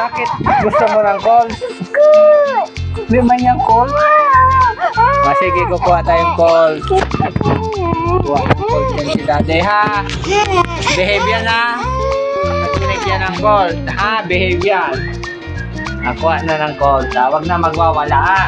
Bakit gusto mo ng calls? Hindi man yung calls? Sige, kukuha tayong calls. Kuha ng calls yan si Daddy, ha? Behave yan, ha? Pag-connect yan ng calls, ha? Behave yan. Nakuha na ng calls, ha? Huwag na magwawala, ha?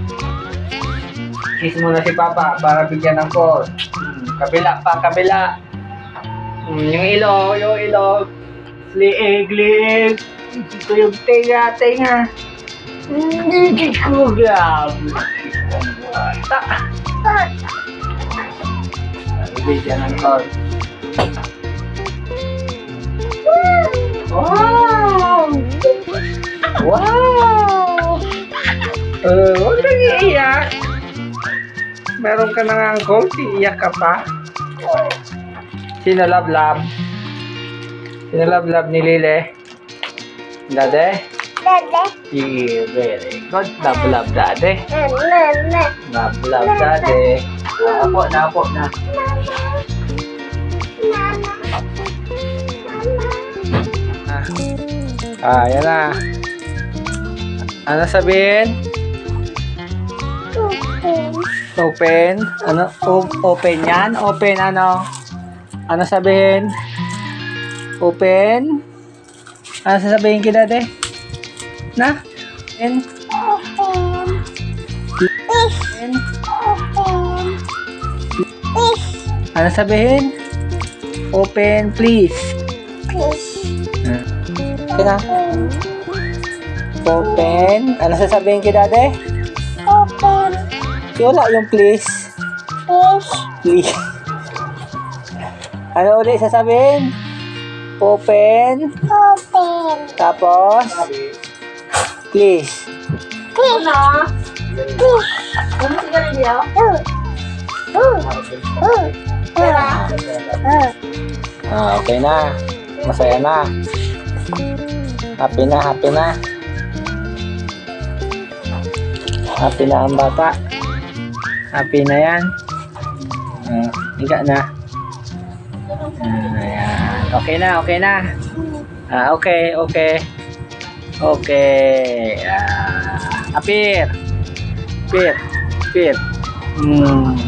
Kiss muna si Papa para bigyan ng calls. Kabila pa, kabila. Yung ilog. Liig. Ito yung tenga. Hindi ko grab. Bigyan ng call. Wow! Huwag kang iiyak. Meron ka na ng call, iiyak ka pa. Sino love? Sino love ni Lile? Daddy? Yeah, very good. Love, Daddy. Love, Daddy. Apo na. Yan na. Ano sabihin? Open. Ano? Open yan? Open ano? Ano sabihin? Open. Ano sasabihin kita, Daddy? Na? Open. Ano sabihin? Open, please. Okay na? Open. Ano sasabihin kita, Daddy? Wala yung please. Please. Ano ulit sasabihin? Open. Tapos? Please. Okay na. Masaya na. Happy na. Happy na ang bata. Happy na yan. Higa na. Ayan. Okay na. Okay. Apir.